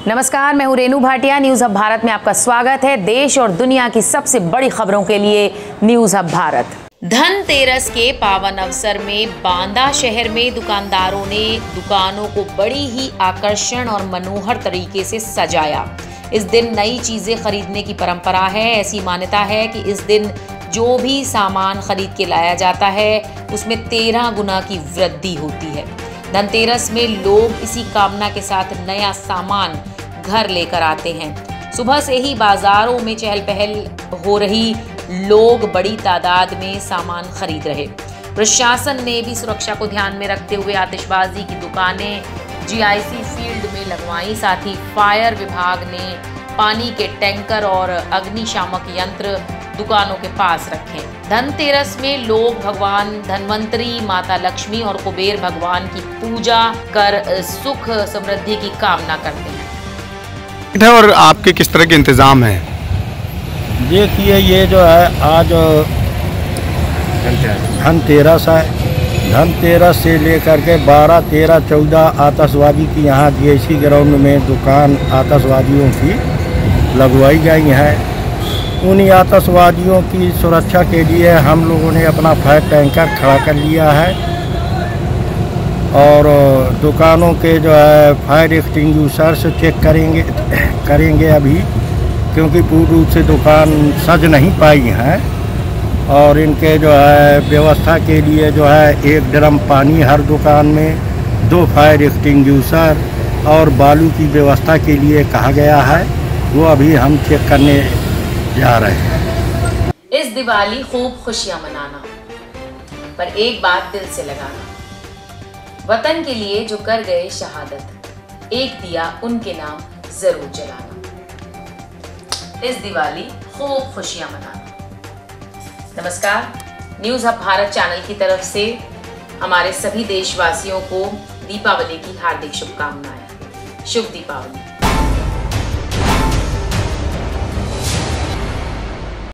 नमस्कार, मैं हूं रेनू भाटिया। न्यूज हब भारत में आपका स्वागत है। देश और दुनिया की सबसे बड़ी खबरों के लिए न्यूज हब भारत। धनतेरस के पावन अवसर में बांदा शहर में दुकानदारों ने दुकानों को बड़ी ही आकर्षण और मनोहर तरीके से सजाया। इस दिन नई चीजें खरीदने की परंपरा है। ऐसी मान्यता है कि इस दिन जो भी सामान खरीद के लाया जाता है उसमें 13 गुना की वृद्धि होती है। धनतेरस में लोग इसी कामना के साथ नया सामान घर लेकर आते हैं। सुबह से ही बाजारों में चहल पहल हो रही, लोग बड़ी तादाद में सामान खरीद रहे। प्रशासन ने भी सुरक्षा को ध्यान में रखते हुए आतिशबाजी की दुकानें जीआईसी फील्ड में लगवाई। साथ ही फायर विभाग ने पानी के टैंकर और अग्निशामक यंत्र दुकानों के पास रखे। धनतेरस में लोग भगवान धन्वंतरी, माता लक्ष्मी और कुबेर भगवान की पूजा कर सुख समृद्धि की कामना करते हैं। और आपके किस तरह के इंतजाम हैं? देखिए, ये जो है आज धनतेरस है। धनतेरस से लेकर के 12, 13, 14 आतिशबाजी की यहाँ जीआईसी ग्राउंड में दुकान आतिशबाजियों की लगवाई गई है। उन्हीं आतिशबाजियों की सुरक्षा के लिए हम लोगों ने अपना फायर टैंकर खड़ा कर लिया है और दुकानों के जो है फायर एक्सटिंग्विशर से चेक करेंगे अभी, क्योंकि पूर्ण रूप से दुकान सज नहीं पाई हैं। और इनके जो है व्यवस्था के लिए जो है 1 ड्रम पानी हर दुकान में, 2 फायर एक्सटिंग्विशर और बालू की व्यवस्था के लिए कहा गया है। वो अभी हम चेक करने जा रहे हैं। इस दिवाली खूब खुशियां मनाना, पर एक बात दिल से लगाना, वतन के लिए जो कर गए शहादत, एक दिया उनके नाम जरूर जलाना। इस दिवाली खूब खुशियां मनाना। नमस्कार, न्यूज हब भारत चैनल की तरफ से हमारे सभी देशवासियों को दीपावली की हार्दिक शुभकामनाएं। शुभ दीपावली।